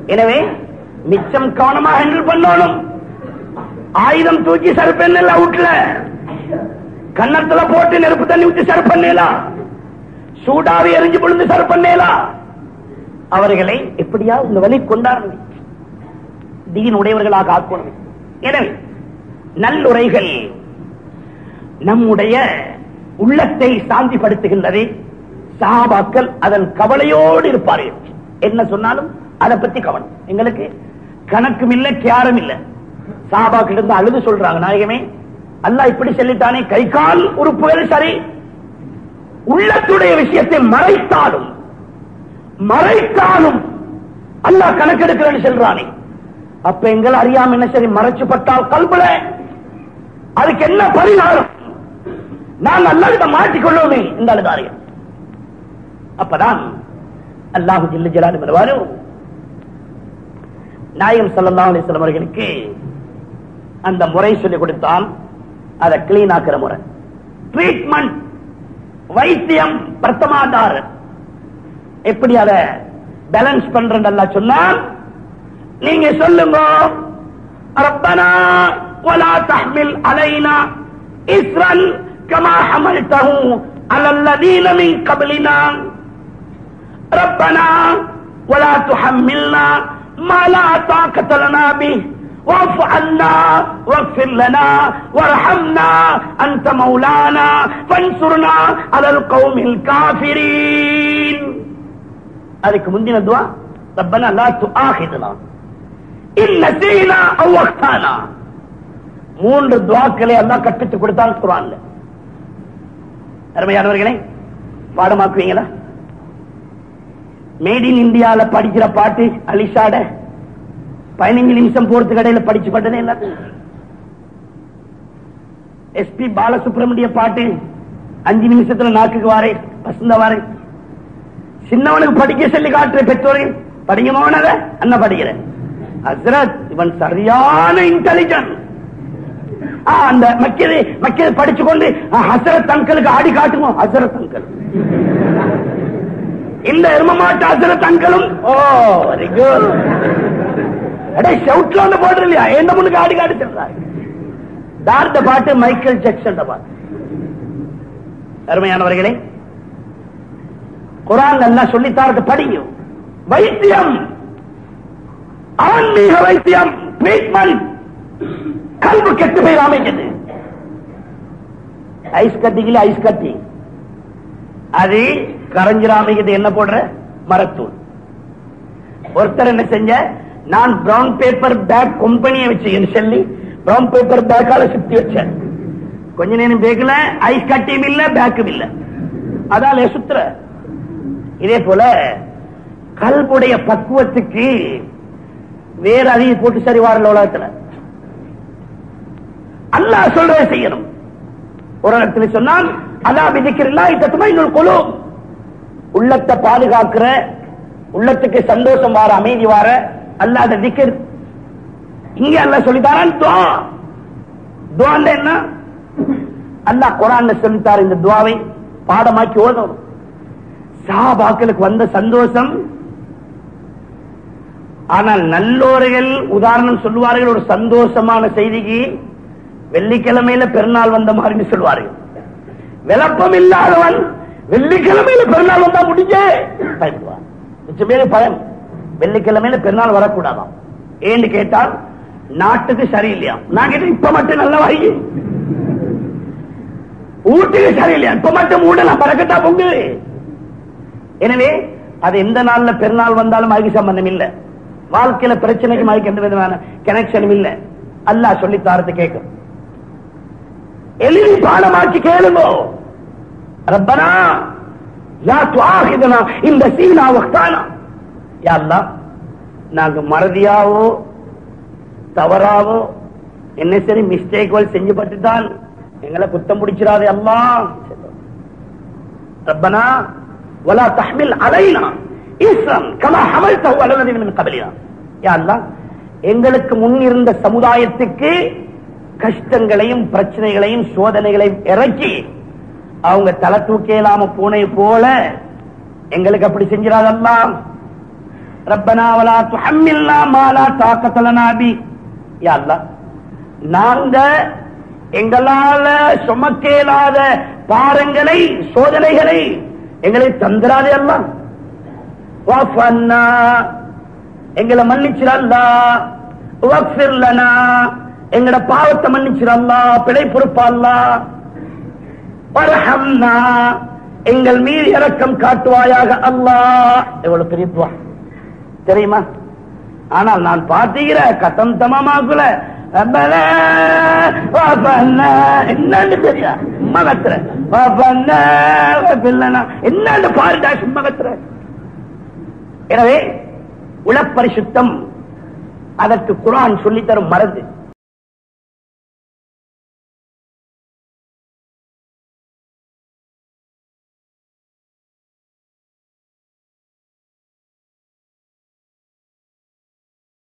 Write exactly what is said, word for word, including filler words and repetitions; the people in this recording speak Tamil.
எனவே மிச்சம் கவனமா ஹேண்டில் பண்ணணும். ஆயுதம் தூக்கி சர்பெண்ணல அவுட்ல கன்னத்துல போட்டு நெருப்பு தண்ணி ஊற்றி சர்பண்ணேலாம், சூடாவி எரிஞ்சு விழுந்து சர்பண்ணேலாம். அவர்களை எப்படியா இந்த வழி கொண்டாடணும், தீன் உடையவர்களாக ஆக்கணும். எனவே நல்லுரைகள் நம்முடைய உள்ளத்தை சாந்திப்படுத்துகின்றது. சஹாபாக்கள் அதன் கவலையோடு இருப்பார்கள். என்ன சொன்னாலும் அதை பத்தி கவனம். எங்களுக்கு கணக்கும் இல்ல, கேரம் இல்ல. சஹாபாக்கள் இருந்து அழுது சொல்றாங்க, நாயகமே அல்லாஹ் இப்படி சொல்லிட்டானே, கை கால் உறுப்புகள் சரி, உள்ளத்துடைய விஷயத்தை மறைத்தாலும் மறைத்தாலும் அல்லாஹ் கணக்கெடுக்கிறேன்னு சொல்றானே, அப்ப எங்களை அறியாம என்ன சரி மறைச்சு பட்டால் கல்புல அதுக்கு என்ன பரிகாரம்? நான் அல்லாஹ்கிட்ட மாட்டிக்கொள்ளுமே இந்த அழுதாரியம். அப்பதான் அல்லாஹு ஜல்ல ஜலாலுஹு வருவாரு. நாயகம் ஸல்லல்லாஹு அலைஹி வஸல்லம் அவர்களுக்கு அந்த முறை சொல்லிக் கொடுத்தான். அதை கிளீன் ஆக்கிற முறை, ட்ரீட்மெண்ட், வைத்தியம், பிரத்தமாதார் எப்படி அதை பேலன்ஸ் பண்றேன் அல்லாஹ் சொன்னான். நீங்க சொல்லுங்க, ரப்பனா வலா தஹ்மில் அலைனா இஸ்ரன் கமா ஹமல்தஹு அலல்லதீன மின் கப்லினா ரப்பனா வலா துஹம்மில்னா மா லா தாகத லனா பிஹி واعف عنا واغفر لنا وارحمنا انت مولانا فانصرنا على القوم الكافرين. அதுக்கு முந்தின துஆ ரப்பனா லா துஆஹிதுனா இன் நஸீனா அவ் அக்தானா. மூன்று துஆக்களை அல்லாஹ் கற்பித்து கொடுத்தான் குர்ஆன்ல. அருமையானவர்களே, பாடமாக்குவீங்களா? மேட் இன் இந்தியால படிக்கிற பாட்டு அலிஷாட பதினஞ்சு நிமிஷம் போறது கடையில படிச்சு பட்டதே இல்ல. எஸ்பி பாலசுப்ரமணிய பாட்டு அஞ்சு நிமிஷத்துல நாக்குக்கு வாரே பசந்த வாரே. சின்னவனுக்கு படிக்க சொல்லி காட்டுற பெற்றோரை படிக்கமானத அண்ணா படிக்கிறேன். ஹஸ்ரத் இவன் சரியான இன்டெலிஜென்ட். அந்த மக்கள் மக்கள் படிச்சு கொண்டு ஹசரத் அங்கலுக்கு ஆடி காட்டுவோம். ஹசரத் அங்கல் இந்த எருமமாட்டு ஹசரத் அங்கலும் ஓ வெரி குட். ஷவுட்ல வந்து போடுற இல்லையா, எந்த முன்னுக்கு ஆடி காட்டி சொல்றாங்க. தார்த்த பாட்டு மைக்கேல் ஜாக்சன் பாட்டு. அருமையானவர்களே, குர்ஆன் எல்லாம் சொல்லித்தாரது படிங்க. வைத்தியம், ஆன்மீக வைத்தியம், ட்ரீட்மெண்ட், கல்வி கெட்டு போய் அமைக்குது. ஐஸ் கட்டிக்கல ஐஸ் கட்டி அது கரைஞ்சிராமைக்குது. என்ன போடுற மரத்தூள். ஒருத்தர் என்ன செஞ்ச, நான் பிரவுன் பேப்பர் பேக் கம்பெனியை வச்சு சொல்லி பிரவுன் பேப்பர் பேக்கால சுத்தி வச்சேன். கொஞ்ச நேரம் பேக்கல ஐஸ் கட்டியும் இல்ல பேக்கும் இல்ல, அதால சுத்துற. இதே போல கல்புடைய பக்குவத்துக்கு வேற அதிக போட்டு சரி வாரல உலகத்துல. அல்லாஹ் சொல்றதை செய்யணும். ஒரு இடத்துல சொன்னால் அல்லா விதிக்கிறா தத்மைனுல் குலூப், உள்ளத்தை பாதுகாக்கிற, உள்ளத்துக்கு சந்தோஷம் வார, அமைதி வார அல்லாஹ் திக்ர். இங்க அல்லாஹ் சொல்லித்தாரான் துஆ. துஆ என்ன? அல்லாஹ் குர்ஆன்ல சொல்லித்தார இந்த துஆவை பாடமாக்கி ஓதணும். சஹாபாக்களுக்கு வந்த சந்தோஷம். ஆனால் நல்லோர்கள் உதாரணம் சொல்லுவார்கள், ஒரு சந்தோஷமான செய்திக்கு வெள்ளிக்கிழமையில பெருநாள் வந்த மாதிரி சொல்லுவார்கள். விளப்பம் இல்லாதவன் வெள்ளிக்கிழமையில பெருநாள் வந்தா முடிஞ்சே பயப்படுவான். மிச்ச பேரு பயம், வெள்ளிக்கிழமையில பெருநாள் வரக்கூடாதாம். ஏன்னு கேட்டால் நாட்டுக்கு சரியில்லையா. நான் கேட்டேன், இப்ப மட்டும் நல்ல வாங்கி வீட்டுக்கு சரியில்லையா, இப்ப மட்டும் மூடலாம் பறக்கட்டா பொங்கு. எனவே அது எந்த நாள்ல பெருநாள் வந்தாலும் அதுக்கு சம்பந்தம் இல்லை. வாழ்க்கையில பிரச்சனைக்கு அதுக்கு எந்த விதமான கனெக்ஷனும் இல்லை. அல்லாஹ் சொல்லி தாரத்து கேட்கும். எளிதி பாடமாக்கி கேளுங்கோ. ரப்பனா லா துஆஹிதுனா இந்த சீனா வக்தானா. யா அல்லாஹ், நாங்க மறதியாவோ தவறாவோ என்ன சரி மிஸ்டேக்கள் செஞ்சு பட்டுதான் எங்களை குத்தம் பிடிச்சிடாதே அல்லாஹ். ரப்பனா வலா தஹ்மில் அலைனா இஸ்ரம் கமா ஹமல்தஹு அலல்லதீன மின் கப்லினா. யா அல்லாஹ், எங்களுக்கு முன் இருந்த சமுதாயத்துக்கு கஷ்டங்களையும் பிரச்சனைகளையும் சோதனைகளையும் இறக்கி அவங்க தலை தூக்க இல்லாம பூனை போல எங்களுக்கு அப்படி செஞ்சிடாதல்லாம். ரப்பனா வலா துஹம்மில்னா மா லா தாக்கத லனா பி. யா அல்லாஹ், நாங்க எங்களால சுமக்கேலாத பாரங்களை, சோதனைகளை எங்களை தந்திராதே அல்லாஹ். வஃபன்னா, எங்களை மன்னிச்சிர அல்லாஹ். வக்ஃபிர் லனா, எங்கட பாவத்தை மன்னிச்சிர அல்லாஹ், பிழை பொறுப்பா அல்லாஹ். வர்ஹம்னா, எங்கள் மீது இரக்கம் காட்டுவாயாக அல்லாஹ். எவ்வளவு பெரிய துஆ தெரியுமா? ஆனால் நான் பார்த்தீங்கிற கட்டம் தமாமாக்குல என்னன்னு தெரியா சும்மா கத்துற, என்னன்னு பாருடா சும்மா கத்துற. எனவே உளப்பரிசுத்தம் அதற்கு குர்ஆன் சொல்லித்தரும் மருந்து.